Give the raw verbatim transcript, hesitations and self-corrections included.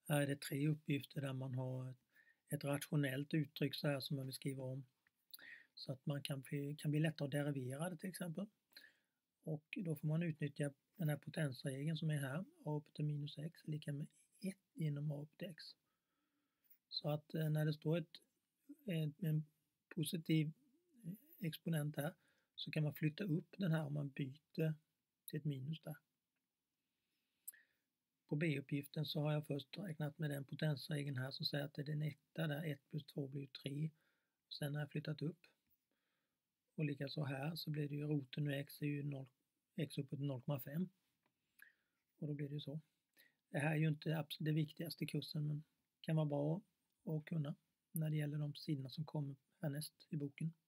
Här är det tre uppgifter där man har ett, ett rationellt uttryck så här som man vill skriva om. Så att man kan bli, kan bli lättare att derivera det till exempel. Och då får man utnyttja den här potensregeln som är här, a upp till minus x är lika med ett genom a upp till x. Så att eh, när det står ett, ett, en positiv exponent här så kan man flytta upp den här om man byter till ett minus där. På B-uppgiften så har jag först räknat med den potensregeln här som säger att det är en etta där, ett plus två blir tre. Sen har jag flyttat upp. Och likaså här så blir det ju roten nu x är ju noll, x uppåt noll komma fem. Och då blir det ju så. Det här är ju inte det viktigaste i kursen men kan vara bra att kunna när det gäller de sidorna som kommer härnäst i boken.